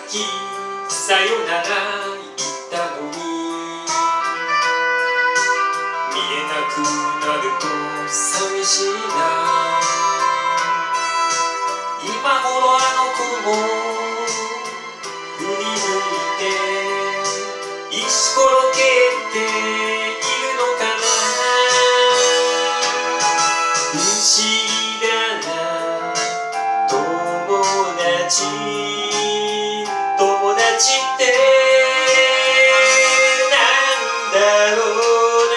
きさよなら言ったのに、見えなくなると寂しいな。今頃あの子も振り向いて石ころけているのかな。不思議だな友達、友達ってなんだろうな。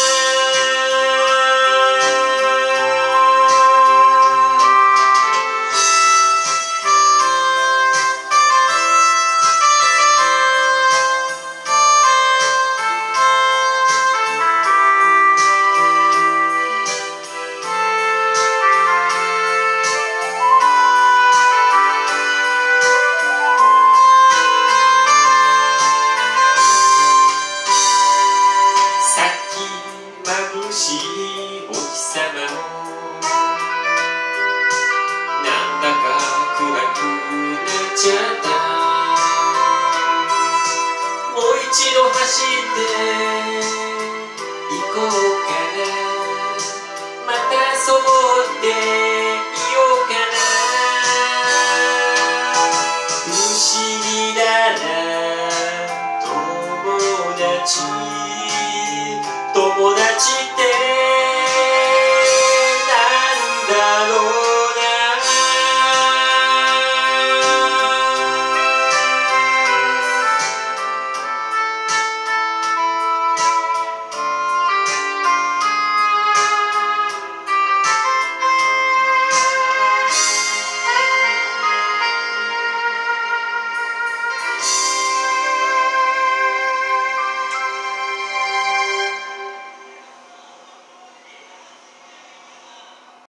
眩しいお日様のなんだか暗くなっちゃった。もう一度走って